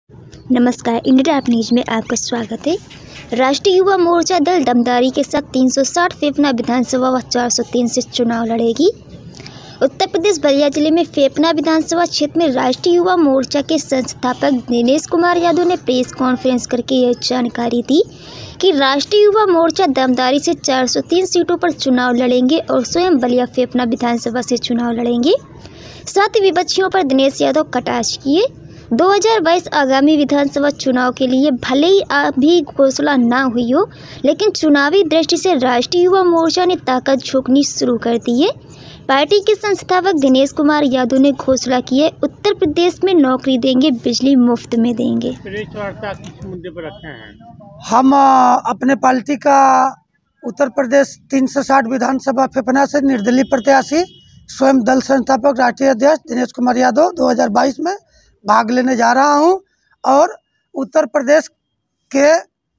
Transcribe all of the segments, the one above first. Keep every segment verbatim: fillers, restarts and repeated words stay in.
नमस्कार, India app news में आपका स्वागत है। राष्ट्रीय युवा मोर्चा दल दमदारी के साथ तीन सौ साठ फेफना विधानसभा व चार सौ तीन से चुनाव लड़ेगी। उत्तर प्रदेश बलिया जिले में फेफना विधानसभा क्षेत्र में राष्ट्रीय युवा मोर्चा के संस्थापक दिनेश कुमार यादव ने प्रेस कॉन्फ्रेंस करके यह जानकारी दी कि राष्ट्रीय युवा मोर्चा दमदारी से चार सौ तीन सीटों पर चुनाव लड़ेंगे और स्वयं बलिया फेफना विधानसभा से चुनाव लड़ेंगे। साथ ही विपक्षियों पर दिनेश यादव कटाक्ष किए। दो हज़ार बाईस आगामी विधानसभा चुनाव के लिए भले ही अभी घोषणा न हुई हो, लेकिन चुनावी दृष्टि से राष्ट्रीय युवा मोर्चा ने ताकत झोंकनी शुरू कर दी है। पार्टी के संस्थापक दिनेश कुमार यादव ने घोषणा की है, उत्तर प्रदेश में नौकरी देंगे, बिजली मुफ्त में देंगे। प्रेस वार्ता किस मुद्दे पर रखे हैं? हम अपने पार्टी का उत्तर प्रदेश तीन सौ साठ विधानसभा फेफना से निर्दलीय प्रत्याशी स्वयं दल संस्थापक राष्ट्रीय अध्यक्ष दिनेश कुमार यादव दो हज़ार बाईस में भाग लेने जा रहा हूं और उत्तर प्रदेश के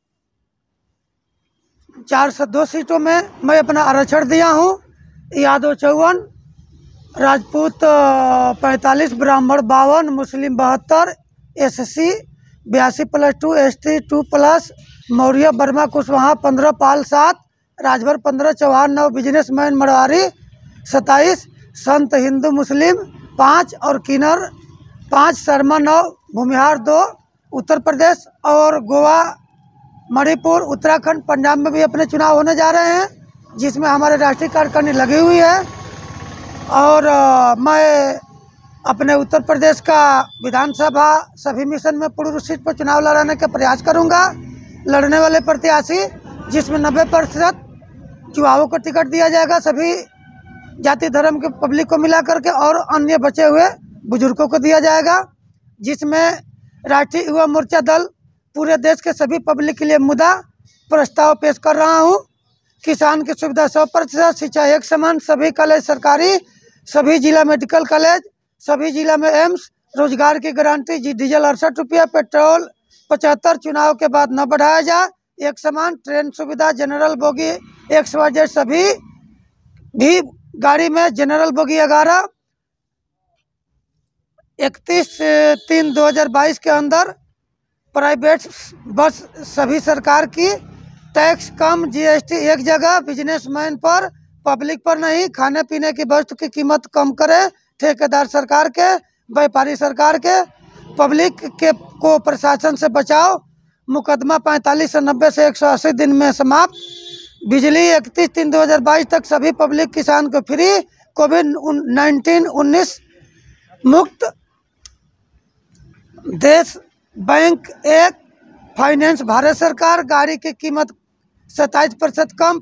चार सौ दो सीटों में मैं अपना आरक्षण दिया हूं। यादव चौवन, राजपूत पैंतालीस, ब्राह्मण बावन, मुस्लिम बहत्तर, एस सी बयासी plus two, S T two plus, Maurya Verma Kushwaha पंद्रह, पाल सात, राजभर पंद्रह, चौहान नौ, बिजनेसमैन मरवारी सत्ताईस, संत हिंदू मुस्लिम पाँच और किन्नर पाँच, शर्मा नौ, भूमिहार दो। उत्तर प्रदेश और गोवा, मणिपुर, उत्तराखंड, पंजाब में भी अपने चुनाव होने जा रहे हैं, जिसमें हमारे राष्ट्रीय कार्यकारिणी लगी हुई है। और आ, मैं अपने उत्तर प्रदेश का विधानसभा सभी मिशन में पूर्ण सीट पर चुनाव लड़ाने का प्रयास करूंगा। लड़ने वाले प्रत्याशी जिसमें नब्बे प्रतिशत युवाओं को टिकट दिया जाएगा, सभी जाति धर्म के पब्लिक को मिला करके, और अन्य बचे हुए बुजुर्गों को दिया जाएगा। जिसमें राष्ट्रीय युवा मोर्चा दल पूरे देश के सभी पब्लिक के लिए मुद्दा प्रस्ताव पेश कर रहा हूं। किसान की सुविधा सौ प्रतिशत, शिक्षा एक समान, सभी कॉलेज सरकारी, सभी जिला मेडिकल कॉलेज, सभी जिला में एम्स, रोजगार की गारंटी, डीजल अड़सठ रुपया, पेट्रोल पचहत्तर, चुनाव के बाद न बढ़ाया जाए, एक समान ट्रेन सुविधा, general bogie X Y Z सभी भी गाड़ी में, जनरल बोगी ग्यारह, इकतीस तीन दो हज़ार बाईस के अंदर प्राइवेट बस सभी सरकार की, टैक्स कम, जीएसटी एक जगह, बिजनेसमैन पर पब्लिक पर नहीं, खाने पीने की वस्तु की कीमत कम करे, ठेकेदार सरकार के, व्यापारी सरकार के, पब्लिक के को प्रशासन से बचाओ, मुकदमा पैंतालीस से नब्बे से एक सौ अस्सी दिन में समाप्त, बिजली इकतीस तीन दो हज़ार बाईस तक सभी पब्लिक किसान को फ्री, कोविड नाइन्टीन उन्नीस मुक्त देश, बैंक एक, फाइनेंस भारत सरकार, गाड़ी की कीमत सत्ताईस प्रतिशत कम,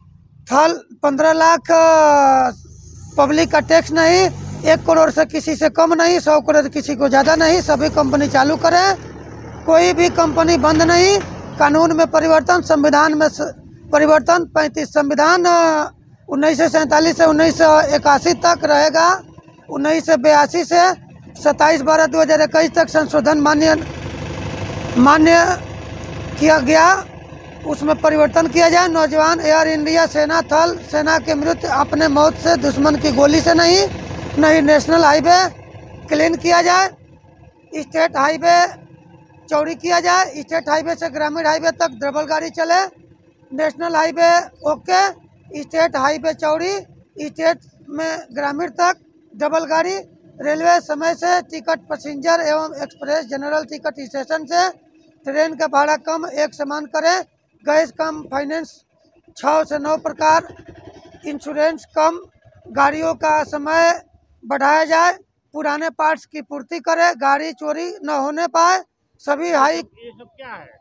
थल पंद्रह लाख पब्लिक का टैक्स नहीं, एक करोड़ से किसी से कम नहीं, सौ करोड़ किसी को ज़्यादा नहीं, सभी कंपनी चालू करें, कोई भी कंपनी बंद नहीं, कानून में परिवर्तन, संविधान में परिवर्तन, पैंतीस संविधान उन्नीस सौ सैंतालीस से उन्नीस सौ इक्यासी तक रहेगा, उन्नीस सौ बयासी से सत्ताईस बारह दो हज़ार इक्कीस तक संशोधन मान्य मान्य किया गया, उसमें परिवर्तन किया जाए। नौजवान एयर इंडिया सेना थल सेना के मृत्यु अपने मौत से, दुश्मन की गोली से नहीं नहीं नेशनल हाईवे क्लीन किया जाए, स्टेट हाईवे चौड़ी किया जाए, स्टेट हाईवे से ग्रामीण हाईवे तक डबल गाड़ी चले, national highway okay, state highway चौड़ी, स्टेट में ग्रामीण तक डबल गाड़ी, रेलवे समय से टिकट पैसेंजर एवं एक्सप्रेस जनरल टिकट स्टेशन से, ट्रेन का भाड़ा कम एक समान करें, गैस कम, फाइनेंस छः से नौ प्रकार, इंश्योरेंस कम, गाड़ियों का समय बढ़ाया जाए, पुराने पार्ट्स की पूर्ति करें, गाड़ी चोरी न होने पाए, सभी हाई। ये सब क्या है?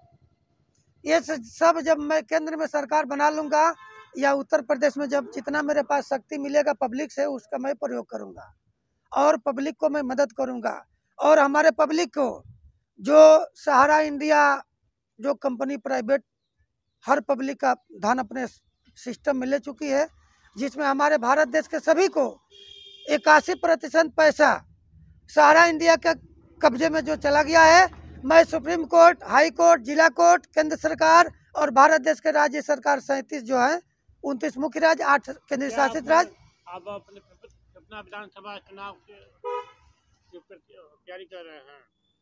ये सब जब मैं केंद्र में सरकार बना लूँगा या उत्तर प्रदेश में जब जितना मेरे पास शक्ति मिलेगा पब्लिक से, उसका मैं प्रयोग करूँगा और पब्लिक को मैं मदद करूँगा। और हमारे पब्लिक को जो सहारा इंडिया जो कंपनी प्राइवेट हर पब्लिक का धन अपने सिस्टम में ले चुकी है, जिसमें हमारे भारत देश के सभी को इक्यासी प्रतिशत पैसा सहारा इंडिया के कब्जे में जो चला गया है, मैं सुप्रीम कोर्ट, हाई कोर्ट, जिला कोर्ट, केंद्र सरकार और भारत देश के राज्य सरकार सैंतीस जो है, उनतीस मुख्य राज्य, आठ केंद्र शासित राज्य। आप अपने अपना विधानसभा चुनाव की तैयारी कर रहे हैं?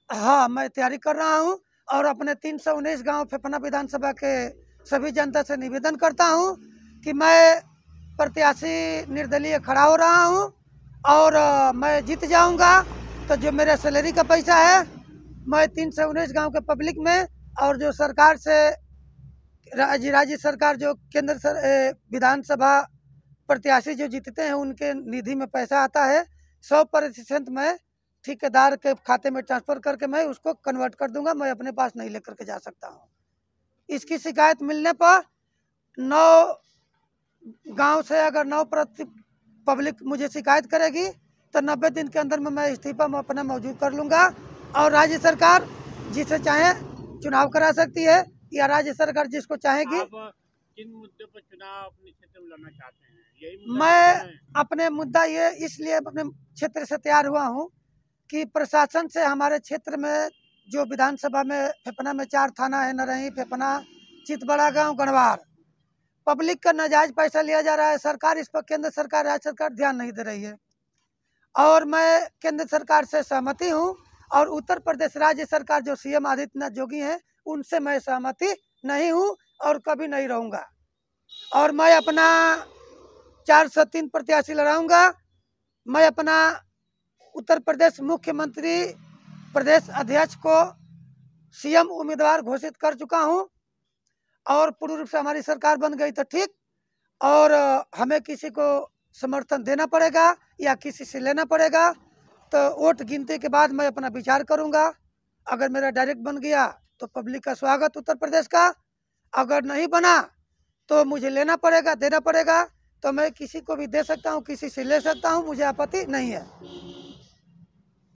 हाँ, मैं तैयारी कर रहा हूँ और अपने तीन सौ उन्नीस गाँव फेफना विधानसभा के सभी जनता से निवेदन करता हूँ कि मैं प्रत्याशी निर्दलीय खड़ा हो रहा हूँ और अ, मैं जीत जाऊँगा। तो जो मेरा सैलरी का पैसा है मैं तीन सौ उन्नीस गाँव के पब्लिक में और जो सरकार से राज्य राज्य सरकार जो केंद्र सर ए, विधानसभा प्रत्याशी जो जीतते हैं उनके निधि में पैसा आता है, सौ प्रतिशत मैं ठेकेदार के खाते में ट्रांसफर करके मैं उसको कन्वर्ट कर दूंगा। मैं अपने पास नहीं लेकर के जा सकता हूँ। इसकी शिकायत मिलने पर नौ गांव से अगर नौ प्रति पब्लिक मुझे शिकायत करेगी तो नब्बे दिन के अंदर में मैं इस्तीफा में अपना मौजूद कर लूँगा और राज्य सरकार जिसे चाहे चुनाव करा सकती है या राज्य सरकार जिसको चाहेगी। आप किन मुद्दे पर चुनाव अपने क्षेत्र में लड़ना चाहते हैं? यही मुद्दा मैं है? अपने मुद्दा ये इसलिए अपने क्षेत्र से तैयार हुआ हूँ कि प्रशासन से हमारे क्षेत्र में जो विधानसभा में फेफना में चार थाना है, नरही, फेफना, चितबड़ा गांव, गणवार, पब्लिक का नाजायज पैसा लिया जा रहा है। सरकार इस पर केंद्र सरकार राज्य सरकार ध्यान नहीं दे रही है और मैं केंद्र सरकार से सहमति हूँ और उत्तर प्रदेश राज्य सरकार जो सीएम आदित्यनाथ जोगी हैं उनसे मैं सहमति नहीं हूँ और कभी नहीं रहूँगा और मैं अपना चार सौ तीन प्रत्याशी लड़ाऊंगा। मैं अपना उत्तर प्रदेश मुख्यमंत्री प्रदेश अध्यक्ष को सीएम उम्मीदवार घोषित कर चुका हूं और पूर्ण रूप से हमारी सरकार बन गई तो ठीक और हमें किसी को समर्थन देना पड़ेगा या किसी से लेना पड़ेगा तो वोट गिनती के बाद मैं अपना विचार करूंगा। अगर मेरा डायरेक्ट बन गया तो पब्लिक का स्वागत उत्तर प्रदेश का, अगर नहीं बना तो मुझे लेना पड़ेगा, देना पड़ेगा। तो मैं किसी को भी दे सकता हूँ, किसी से ले सकता हूँ, मुझे आपत्ति नहीं है।